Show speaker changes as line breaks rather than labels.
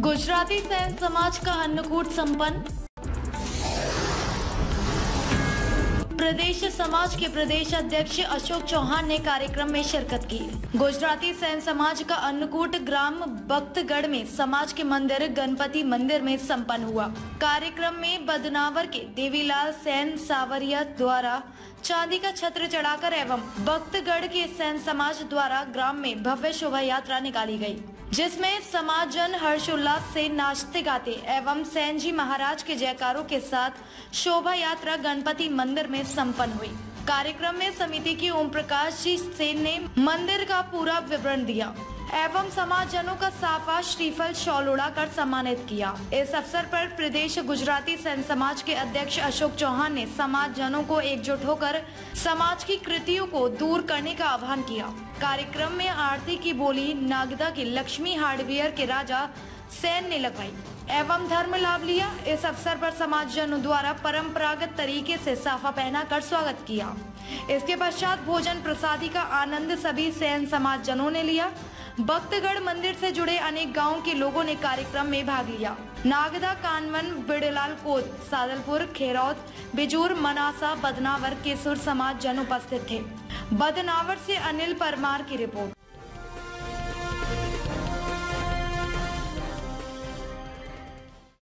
Gujarati San समाज का अन्नकूट संपन्न। प्रदेश समाज के प्रदेश अध्यक्ष अशोक चौहान ने कार्यक्रम में शिरकत की। गुजराती सैन समाज का अन्नकूट ग्राम भक्तगढ़ में समाज के मंदिर गणपति मंदिर में संपन्न हुआ। कार्यक्रम में बदनावर के देवीलाल सैन सावरिया द्वारा चांदी का छत्र चढ़ाकर एवं भक्तगढ़ के सैन समाज द्वारा ग्राम में भव्य शोभा यात्रा निकाली गई, जिसमें समाजजन हर्षोल्लास से नाचते गाते एवं सैन जी महाराज के जयकारों के साथ शोभा यात्रा गणपति मंदिर में संपन्न हुई। कार्यक्रम में समिति की ओम प्रकाश जी सेन ने मंदिर का पूरा विवरण दिया एवं समाजजनों का साफा श्रीफल शॉल उड़ाकर सम्मानित किया। इस अवसर पर प्रदेश गुजराती सैन समाज के अध्यक्ष अशोक चौहान ने समाजजनों को एकजुट होकर समाज की कृतियों को दूर करने का आह्वान किया। कार्यक्रम में आरती की बोली नागदा के लक्ष्मी हार्डवेयर के राजा सैन ने लगवाई एवं धर्म लाभ लिया। इस अवसर पर समाजजनों द्वारा परंपरागत तरीके से साफा पहनाकर स्वागत किया। इसके पश्चात भोजन प्रसादी का आनंद सभी सैन समाजजनों ने लिया। भक्तगढ़ मंदिर से जुड़े अनेक गांवों के लोगों ने कार्यक्रम में भाग लिया। नागदा, कानवन, बिड़लाल कोट, सादलपुर, खेरौत, बिजूर, मनासा, बदनावर के सुर समाज जन उपस्थित थे। बदनावर से अनिल परमार की रिपोर्ट।